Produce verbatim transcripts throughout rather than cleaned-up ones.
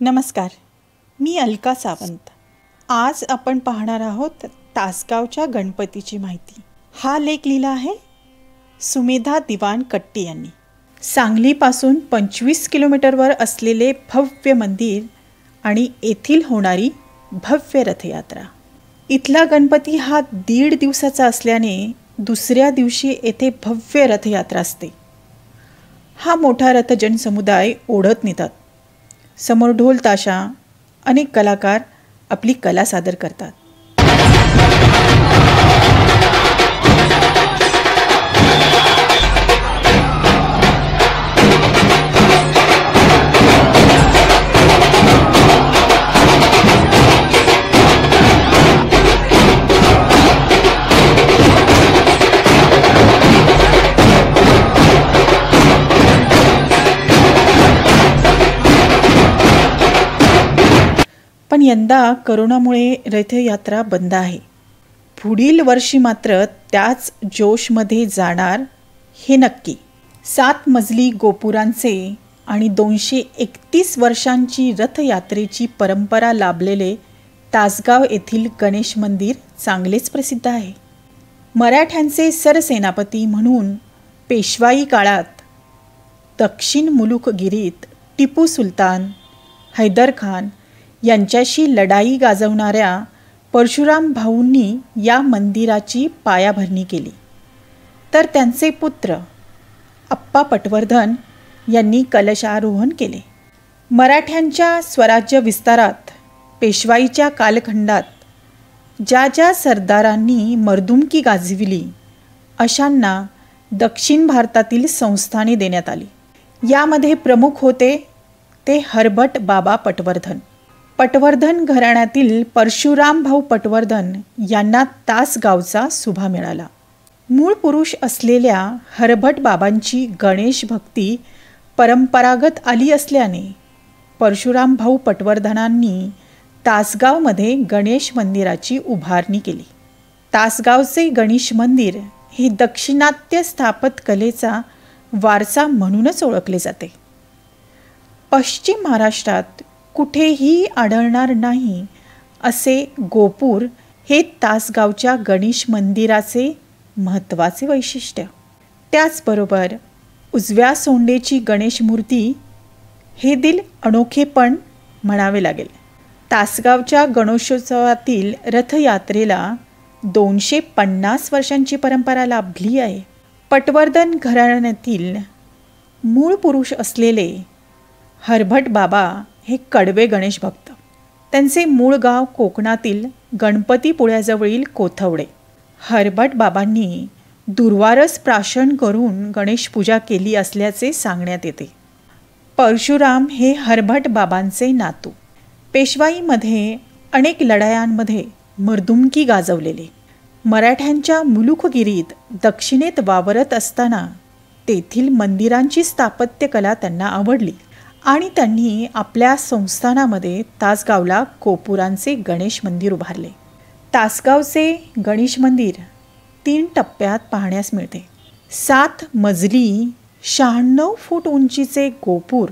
नमस्कार, मी अलका सावंत. आज आपण पाहणार आहोत तासगावच्या गणपतीची माहिती. हा लेख लिहिला आहे सुमेधा दिवाण कट्टी यांनी. सांगलीपासून पंचवीस किलोमीटरवर असलेले भव्य मंदिर आणि येथील होणारी भव्य रथयात्रा. इथला गणपती हा दीड दिवसाचा असल्याने दुसऱ्या दिवशी येथे भव्य रथयात्रा असते. हा मोठा रथ जनसमुदाय ओढत नेतात. समोर ढोल ताशा, अनेक कलाकार आपली कला सादर करतात. पण यंदा करोनामुळे रथयात्रा बंद आहे. पुढील वर्षी मात्र त्याच जोशमध्ये जाणार हे नक्की. सात मजली गोपुरांचे आणि दोनशे एकतीस वर्षांची रथयात्रेची परंपरा लाभलेले तासगाव येथील गणेश मंदिर चांगलेच प्रसिद्ध आहे. मराठ्यांचे सरसेनापती म्हणून पेशवाई काळात दक्षिण मुलुखगिरीत टिपू सुलतान, हैदर खान यांच्याशी लढाई गाजवणाऱ्या परशुराम भाऊंनी या मंदिराची पायाभरणी केली. तर त्यांचे पुत्र आप्पा पटवर्धन यांनी कलशारोहण केले. मराठ्यांच्या स्वराज्य विस्तारात पेशवाईच्या कालखंडात ज्या ज्या सरदारांनी मर्दुमकी गाजविली अशांना दक्षिण भारतातील संस्थाने देण्यात आली. यामध्ये प्रमुख होते ते हरभट बाबा पटवर्धन. पटवर्धन घराण्यातील परशुराम भाऊ पटवर्धन यांना तासगावचा सुभा मिळाला. मूळ पुरुष असलेल्या हरभट बाबांची गणेश भक्ती परंपरागत आली असल्याने परशुराम भाऊ पटवर्धनांनी तासगावमध्ये गणेश मंदिराची उभारणी केली. तासगावचे गणेश मंदिर हे दाक्षिणात्य स्थापत्यकलेचा वारसा म्हणूनच ओळखले जाते. पश्चिम महाराष्ट्रात कुठेही आढळणार नाही असे गोपूर हे तासगावच्या गणेश मंदिराचे महत्त्वाचे वैशिष्ट्य. त्याचबरोबर उजव्या सोंडेची गणेश मूर्ती हे दिल अनोखेपण म्हणावे लागेल. तासगावच्या गणेशोत्सवातील रथयात्रेला दोनशे पन्नास वर्षांची परंपरा लाभली आहे. पटवर्धन घराण्यातील मूळ पुरुष असलेले हरभट बाबा हे कडवे गणेश भक्त. त्यांचे मूळ गाव कोकणातील गणपतीपुळ्याजवळील कोथवडे. हरभट बाबांनी दुर्वारस प्राशन करून गणेश पूजा केली असल्याचे सांगण्यात येते. परशुराम हे हरभट बाबांचे नातू. पेशवाईमध्ये अनेक लढायांमध्ये मर्दुमकी गाजवलेले. मराठ्यांच्या मुलुखगिरीत दक्षिणेत वावरत असताना तेथील मंदिरांची स्थापत्यकला त्यांना आवडली आणि त्यांनी आपल्या संस्थानामध्ये तासगावला गोपुरांचे गणेश मंदिर उभारले. तासगावचे गणेश मंदिर तीन टप्प्यात पाहण्यास मिळते. सात मजली शहाण्णव फूट उंचीचे गोपूर,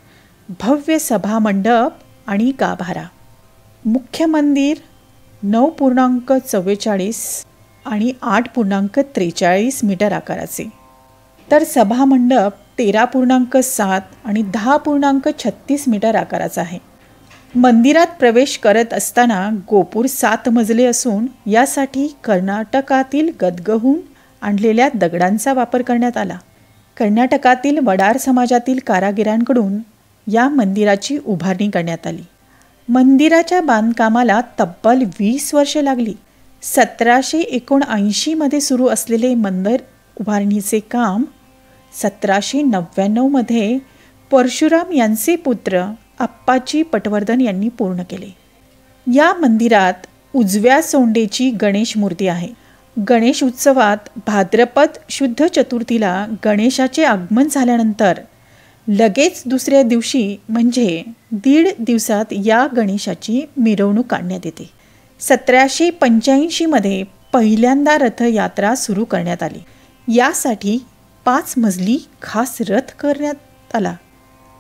भव्य सभामंडप आणि गाभारा. मुख्य मंदिर नऊ पूर्णांक चव्वेचाळीस आणि आठ पूर्णांक त्रेचाळीस मीटर आकाराचे, तर सभामंडप तेरा पूर्णांक सात आणि दहा पूर्णांक छत्तीस मीटर आकाराचा आहे. मंदिरात प्रवेश करत असताना गोपूर सात मजले असून यासाठी कर्नाटकातील गदगहून आणलेल्या दगडांचा वापर करण्यात आला. कर्नाटकातील वडार समाजातील कारागिरांकडून या मंदिराची उभारणी करण्यात आली. मंदिराच्या बांधकामाला तब्बल वीस वर्षे लागली. सतराशे एकोणऐंशीमध्ये सुरू असलेले मंदिर उभारणीचे काम सतराशे नव्याण्णवमध्ये परशुराम यांचे पुत्र आप्पाजी पटवर्धन यांनी पूर्ण केले. या मंदिरात उजव्या सोंडेची गणेश मूर्ती आहे. गणेश उत्सवात भाद्रपद शुद्ध चतुर्थीला गणेशाचे आगमन झाल्यानंतर लगेच दुसऱ्या दिवशी म्हणजे दीड दिवसात या गणेशाची मिरवणूक काढण्यात येते. सतराशे पंच्याऐंशीमध्ये पहिल्यांदा रथयात्रा सुरू करण्यात आली. यासाठी पाच मजली खास रथ करण्यात आला.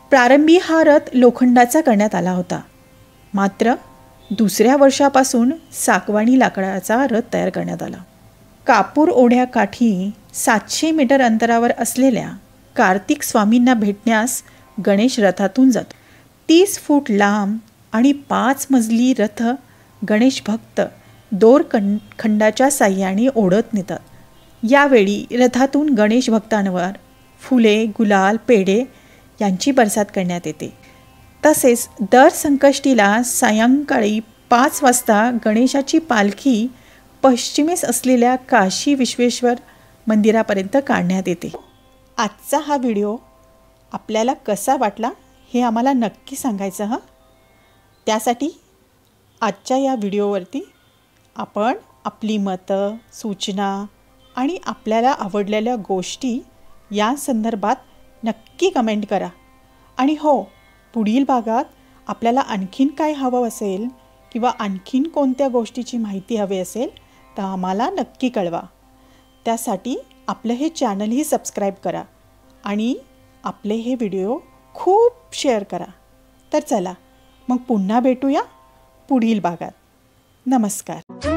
प्रारंभी हा रथ लोखंडाचा करण्यात आला होता, मात्र दुसऱ्या वर्षापासून सागवानी लाकडाचा रथ तयार करण्यात आला. कापूर ओढ्याकाठी सातशे मीटर अंतरावर असलेल्या कार्तिक स्वामींना भेटण्यास गणेश रथातून जातो. तीस फूट लांब आणि पाच मजली रथ गणेश भक्त दोरखंड खंडाच्या साह्याने ओढत नेतात. यावेळी रथातून गणेश भक्तांवर फुले, गुलाल, पेढे यांची बरसात करण्यात येते. तसेच दर संकष्टीला सायंकाळी पाच वाजता गणेशाची पालखी पश्चिमेस असलेल्या काशी विश्वेश्वर मंदिरापर्यंत काढण्यात येते. आजचा हा व्हिडिओ आपल्याला कसा वाटला हे आम्हाला नक्की सांगायचं हं. त्यासाठी आजच्या या व्हिडिओवरती आपण आपली मतं, सूचना आणि आपल्याला आवडलेल्या गोष्टी या संदर्भात नक्की कमेंट करा. आणि हो, पुढील भागात आपल्याला आणखीन काय हवं असेल किंवा आणखीन कोणत्या गोष्टीची माहिती हवी असेल तर आम्हाला नक्की कळवा. त्यासाठी आपलं हे चॅनलही सबस्क्राईब करा आणि आपले हे व्हिडिओ खूप शेअर करा. तर चला मग पुन्हा भेटूया पुढील भागात. नमस्कार.